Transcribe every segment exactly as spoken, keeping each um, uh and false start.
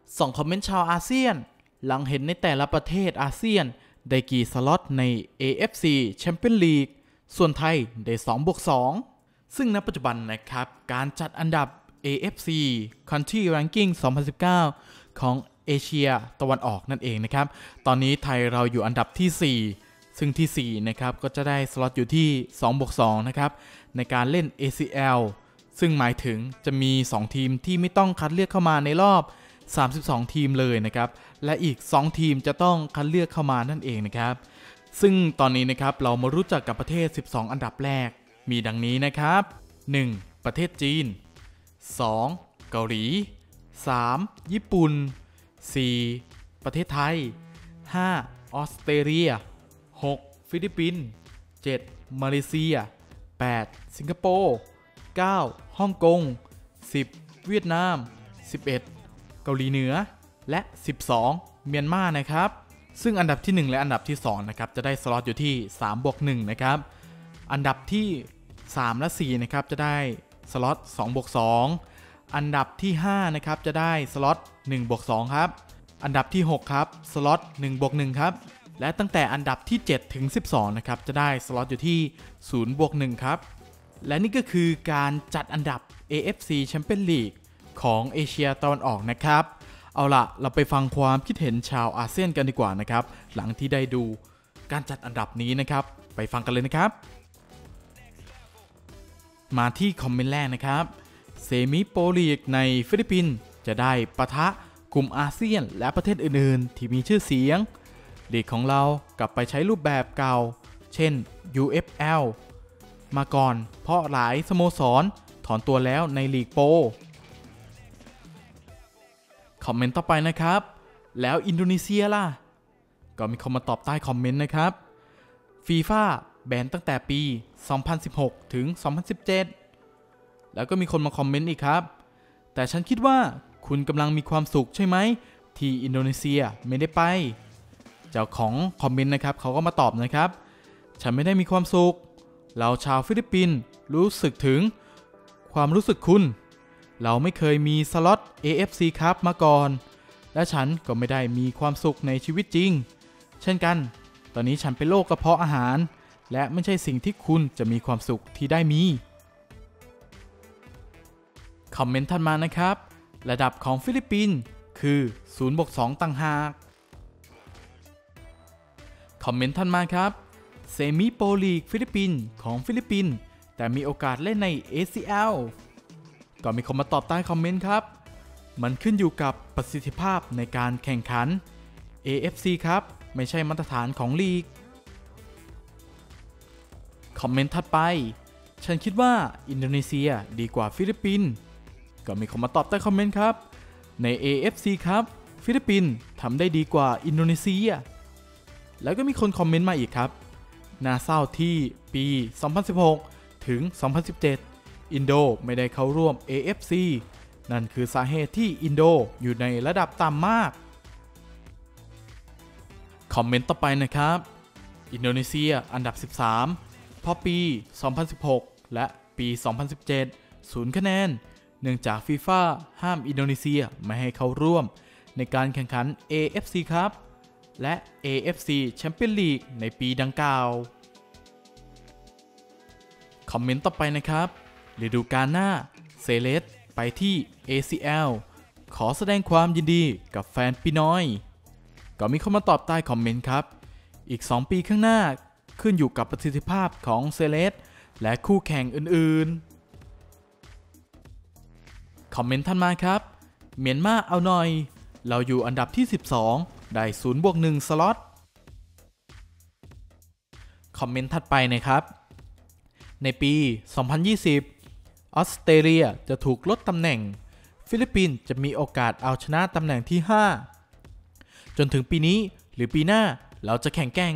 สองคอมเมนต์ชาวอาเซียนหลังเห็นในแต่ละประเทศอาเซียนได้กี่สล็อตใน เอ เอฟ ซี Champions League ส่วนไทยได้ สองบวกสอง ซึ่งณปัจจุบันนะครับการจัดอันดับ เอ เอฟ ซี Country Ranking สองพันสิบเก้า ของเอเชียตะวันออกนั่นเองนะครับตอนนี้ไทยเราอยู่อันดับที่สี่ซึ่งที่สี่นะครับก็จะได้สล็อตอยู่ที่ สองบวกสอง นะครับในการเล่น เอ ซี แอล ซึ่งหมายถึงจะมีสองทีมที่ไม่ต้องคัดเลือกเข้ามาในรอบสามสิบสองทีมเลยนะครับและอีกสองทีมจะต้องคัดเลือกเข้ามานั่นเองนะครับซึ่งตอนนี้นะครับเรามารู้จักกับประเทศสิบสองอันดับแรกมีดังนี้นะครับหนึ่งประเทศจีนสองเกาหลีสามญี่ปุ่นสี่ประเทศไทยห้าออสเตรเลียหกฟิลิปปินส์เจ็ดมาเลเซียแปดสิงคโปร์เก้าฮ่องกงสิบเวียดนามสิบเอ็ดเกาหลีเหนือและสิบสองเมียนมานะครับซึ่งอันดับที่หนึ่งและอันดับที่สองนะครับจะได้สล็อตอยู่ที่สามบวกหนึ่งนะครับอันดับที่สามและสี่นะครับจะได้สล็อตสองบวกสองอันดับที่ห้านะครับจะได้สล็อตหนึ่งบวกสองครับอันดับที่หกครับสล็อตหนึ่งบวกหนึ่งครับและตั้งแต่อันดับที่เจ็ดถึงสิบสองนะครับจะได้สล็อตอยู่ที่ศูนย์บวกหนึ่งครับและนี่ก็คือการจัดอันดับ เอ เอฟ ซี Champions League ของเอเชียตะวันออกนะครับเอาล่ะเราไปฟังความคิดเห็นชาวอาเซียนกันดีกว่านะครับหลังที่ได้ดูการจัดอันดับนี้นะครับไปฟังกันเลยนะครับมาที่คอมเมนต์แรกนะครับเซมิโปรลีกในฟิลิปปินส์จะได้ปะทะกลุ่มอาเซียนและประเทศอื่นๆที่มีชื่อเสียงลีกของเรากลับไปใช้รูปแบบเก่าเช่น ยู เอฟ แอล มาก่อนเพราะหลายสโมสรถอนตัวแล้วในลีกโปรคอมเมนต์ต่อไปนะครับแล้วอินโดนีเซียล่ะก็มีคนมาตอบใต้คอมเมนต์นะครับฟีฟ่าแบนตั้งแต่ปีสองพันสิบหกถึงสองพันสิบเจ็ดแล้วก็มีคนมาคอมเมนต์อีกครับแต่ฉันคิดว่าคุณกำลังมีความสุขใช่ไหมที่อินโดนีเซียไม่ได้ไปเจ้าของคอมเมนต์นะครับเขาก็มาตอบนะครับฉันไม่ได้มีความสุขเราชาวฟิลิปปินส์รู้สึกถึงความรู้สึกคุณเราไม่เคยมีสล็อต เอ เอฟ ซี ครับมาก่อนและฉันก็ไม่ได้มีความสุขในชีวิตจริงเช่นกันตอนนี้ฉันเป็นโรคกระเพาะอาหารและไม่ใช่สิ่งที่คุณจะมีความสุขที่ได้มีคอมเมนต์ถัดมานะครับระดับของฟิลิปปินส์คือศูนย์บวกสองต่างหากคอมเมนต์ถัดมาครับเซมิโปรลีกฟิลิปปินส์ของฟิลิปปินส์แต่มีโอกาสเล่นใน เอ ซี แอล ก็มีคนมาตอบใต้คอมเมนต์ครับมันขึ้นอยู่กับประสิทธิภาพในการแข่งขัน เอ เอฟ ซี ครับไม่ใช่มาตรฐานของลีกคอมเมนต์ถัดไปฉันคิดว่าอินโดนีเซียดีกว่าฟิลิปปินส์ก็มีคนมาตอบใต้คอมเมนต์ครับใน เอ เอฟ ซี ครับฟิลิปปินส์ทำได้ดีกว่าอินโดนีเซียแล้วก็มีคนคอมเมนต์มาอีกครับน่าเศร้าที่ปีสองพันสิบหกถึงสองพันสิบเจ็ดอินโดไม่ได้เข้าร่วม เอ เอฟ ซี นั่นคือสาเหตุที่อินโดอยู่ในระดับต่ำมากคอมเมนต์ต่อไปนะครับอินโดนีเซียอันดับสิบสามเพราะปีสองพันสิบหกและปีสองพันสิบเจ็ดศูนย์คะแนนเนื่องจากฟีฟ่าห้ามอินโดนีเซียไม่ให้เข้าร่วมในการแข่งขัน เอ เอฟ ซี ครับและ เอ เอฟ ซี Champions League ในปีดังกล่าวคอมเมนต์ต่อไปนะครับฤดูกาลหน้าเซเลสไปที่ เอ ซี แอล ขอแสดงความยินดีกับแฟนปีน้อยก็มีคนมาตอบใต้คอมเมนต์ครับอีกสองปีข้างหน้าขึ้นอยู่กับประสิทธิภาพของเซเลสและคู่แข่งอื่นๆคอมเมนต์ถัดมาครับเมียนมาเอาหน่อยเราอยู่อันดับที่สิบสองได้ศูนย์บวกหนึ่งสล็อตคอมเมนต์ถัดไปนะครับในปีสองพันยี่สิบออสเตรเลียจะถูกลดตำแหน่งฟิลิปปินส์จะมีโอกาสเอาชนะตำแหน่งที่ห้าจนถึงปีนี้หรือปีหน้าเราจะแข่งแกร่ง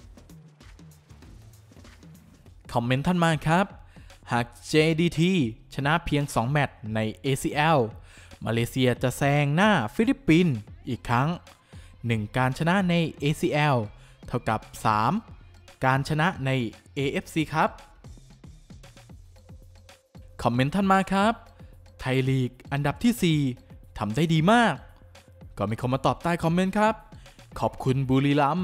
คอมเมนต์ท่านมาครับหาก เจ ดี ที ชนะเพียงสองแมตช์ใน เอ ซี แอล มาเลเซียจะแซงหน้าฟิลิปปินส์อีกครั้งหนึ่งการชนะใน เอ ซี แอล เท่ากับสามการชนะใน เอ เอฟ ซี ครับคอมเมนต์ท่านมาครับไทยลีกอันดับที่สี่ทำได้ดีมากก็มีคนมาตอบใต้คอมเมนต์ครับขอบคุณบุรีรัมย์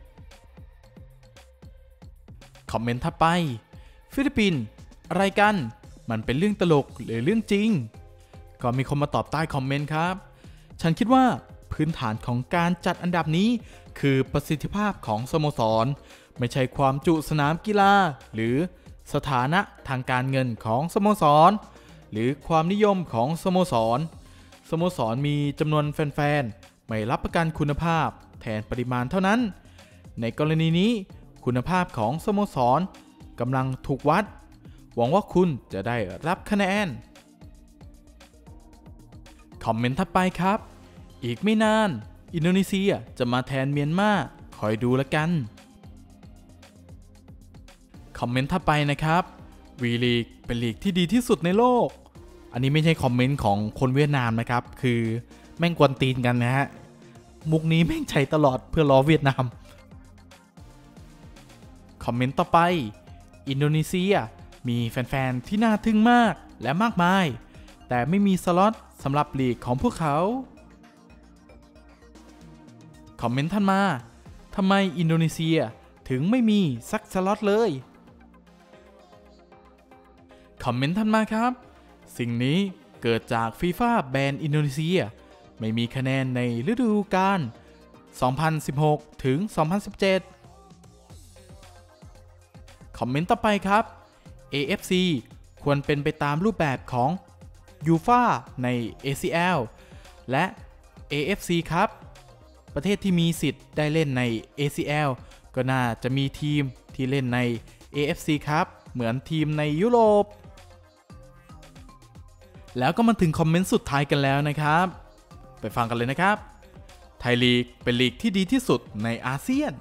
คอมเมนต์ถัดไปฟิลิปปินส์อะไรกันมันเป็นเรื่องตลกหรือเรื่องจริงก็มีคนมาตอบใต้คอมเมนต์ครับฉันคิดว่าพื้นฐานของการจัดอันดับนี้คือประสิทธิภาพของสโมสรไม่ใช่ความจุสนามกีฬาหรือสถานะทางการเงินของสโมสรหรือความนิยมของสโมสรสโมสรมีจำนวนแฟนๆไม่รับประกันคุณภาพแทนปริมาณเท่านั้นในกรณีนี้คุณภาพของสโมสรกำลังถูกวัดหวังว่าคุณจะได้รับคะแนนคอมเมนต์ถัดไปครับอีกไม่นานอินโดนีเซียจะมาแทนเมียนมาคอยดูละกันคอมเมนต์ถัดไปนะครับวีลีกเป็นลีกที่ดีที่สุดในโลกอันนี้ไม่ใช่คอมเมนต์ของคนเวียดนามนะครับคือแม่งกวนตีนกันนะฮะมุกนี้แม่งใช้ตลอดเพื่อล้อเวียดนามคอมเมนต์ต่อไปอินโดนีเซียมีแฟนๆที่น่าทึ่งมากและมากมายแต่ไม่มีสล็อตสำหรับลีกของพวกเขาคอมเมนต์ท่านมาทำไมอินโดนีเซียถึงไม่มีสักสล็อตเลยคอมเมนต์ท่านมาครับสิ่งนี้เกิดจากฟีฟ่าแบนอินโดนีเซียไม่มีคะแนนในฤดูกาลสองพันสิบหกถึงสองพันสิบเจ็ดคอมเมนต์ต่อไปครับ เอ เอฟ ซี ควรเป็นไปตามรูปแบบของยูฟ่าใน เอ ซี แอล และ เอ เอฟ ซี ครับประเทศที่มีสิทธิ์ได้เล่นใน เอ ซี แอล ก็น่าจะมีทีมที่เล่นใน เอ เอฟ ซี ครับเหมือนทีมในยุโรปแล้วก็มาถึงคอมเมนต์สุดท้ายกันแล้วนะครับไปฟังกันเลยนะครับไทยลีกเป็นลีกที่ดีที่สุดในอาเซียน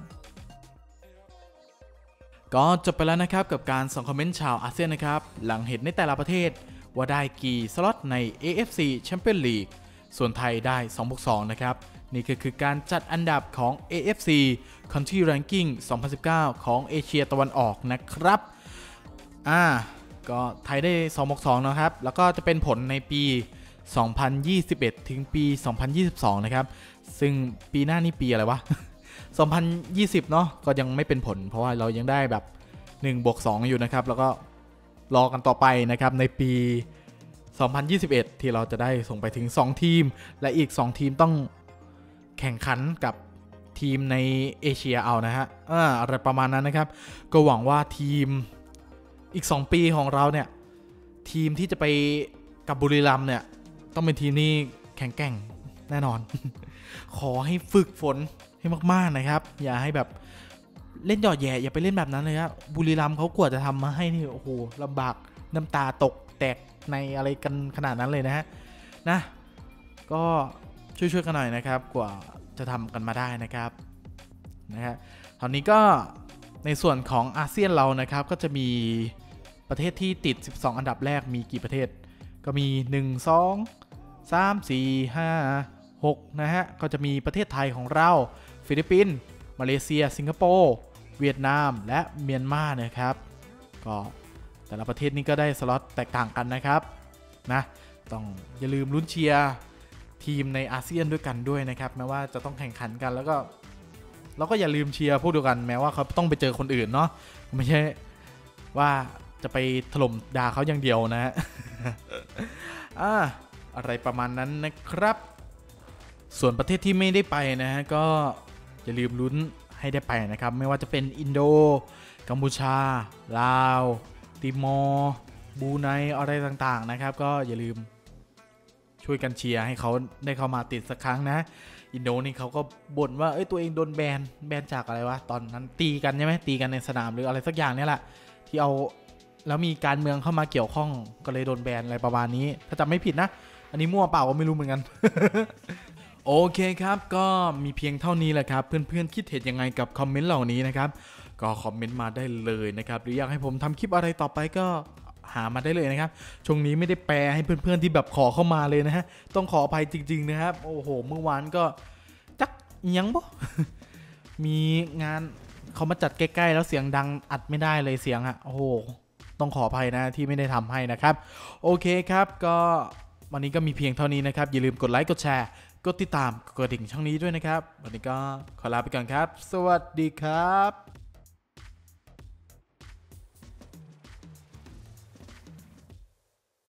ก็จบไปแล้วนะครับกับการส่งคอมเมนต์ชาวอาเซียนนะครับหลังเห็นในแต่ละประเทศว่าได้กี่สล็อตใน เอ เอฟ ซี Champions League ส่วนไทยได้ สองบวกสอง นะครับนี่ก็คือการจัดอันดับของ เอ เอฟ ซี Country Ranking สองพันสิบเก้า ของเอเชียตะวันออกนะครับอ่าก็ไทยได้ สองบวกสอง นะครับแล้วก็จะเป็นผลในปี สองพันยี่สิบเอ็ด ถึงปี สองพันยี่สิบสอง นะครับซึ่งปีหน้านี่ปีอะไรวะ สองพันยี่สิบ เนาะก็ยังไม่เป็นผลเพราะว่าเรายังได้แบบ หนึ่งบวกสอง อยู่นะครับแล้วก็รอกันต่อไปนะครับในปี สองพันยี่สิบเอ็ด ที่เราจะได้ส่งไปถึงสองทีมและอีกสองทีมต้องแข่งขันกับทีมในเอเชียเอานะฮะอ่าอะไรประมาณนั้นนะครับก็หวังว่าทีมอีกสองปีของเราเนี่ยทีมที่จะไปกับบุรีรัมย์เนี่ยต้องเป็นทีมนี้แข็งแกร่งแน่นอน ขอให้ฝึกฝนให้มากๆนะครับอย่าให้แบบเล่นหยอดแย่อย่าไปเล่นแบบนั้นเลยครับบุรีรัมย์เขากว่าจะทำมาให้นี่โอ้โหลำบากน้ำตาตกแตกในอะไรกันขนาดนั้นเลยนะฮะนะก็ช่วยๆกันหน่อยนะครับกว่าจะทำกันมาได้นะครับนะฮะตอนนี้ก็ในส่วนของอาเซียนเรานะครับก็จะมีประเทศที่ติดสิบสองอันดับแรกมีกี่ประเทศก็มีหนึ่ง สอง สาม สี่ ห้า หกนะฮะก็จะมีประเทศไทยของเราฟิลิปปินส์มาเลเซียสิงคโปร์เวียดนามและเมียนมานะครับก็แต่ละประเทศนี้ก็ได้สล็อตแตกต่างกันนะครับนะต้องอย่าลืมลุ้นเชียร์ทีมในอาเซียนด้วยกันด้วยนะครับแม้ว่าจะต้องแข่งขันกันแล้วก็เราก็อย่าลืมเชียร์พวกเดียวกันแม้ว่าเขาต้องไปเจอคนอื่นเนาะไม่ใช่ว่าจะไปถล่มด่าเขาอย่างเดียวนะฮะ อ่าอะไรประมาณนั้นนะครับส่วนประเทศที่ไม่ได้ไปนะฮะก็อย่าลืมลุ้นให้ได้ไปนะครับไม่ว่าจะเป็นอินโดกัมพูชาลาวติมอร์บรูไนอะไรต่างๆนะครับก็อย่าลืมช่วยกันเชียร์ให้เขาได้เข้ามาติดสักครั้งนะอินโดนี่เขาก็บ่นว่าเอ้ยตัวเองโดนแบนแบนจากอะไรวะตอนนั้นตีกันใช่ไหมตีกันในสนามหรืออะไรสักอย่างนี่แหละที่เอาแล้วมีการเมืองเข้ามาเกี่ยวข้องก็เลยโดนแบนอะไรประมาณนี้ถ้าจำไม่ผิดนะอันนี้มั่วเปล่าก็ไม่รู้เหมือนกัน โอเคครับก็มีเพียงเท่านี้แหละครับเพื่อนๆคิดเห็นยังไงกับคอมเมนต์เหล่านี้นะครับก็คอมเมนต์มาได้เลยนะครับหรืออยากให้ผมทำคลิปอะไรต่อไปก็หามาได้เลยนะครับช่วงนี้ไม่ได้แปลให้เพื่อนๆที่แบบขอเข้ามาเลยนะฮะต้องขออภัยจริงๆนะครับโอ้โหเมื่อวานก็จักยังบ่ มีงานเขามาจัดใกล้ๆแล้วเสียงดังอัดไม่ได้เลยเสียงอะโอ้โหต้องขออภัยนะที่ไม่ได้ทำให้นะครับโอเคครับก็วันนี้ก็มีเพียงเท่านี้นะครับอย่าลืมกดไลค์กดแชร์กดติดตามกดกระดิ่งช่องนี้ด้วยนะครับวันนี้ก็ขอลาไปก่อนครับสวัสดีครับ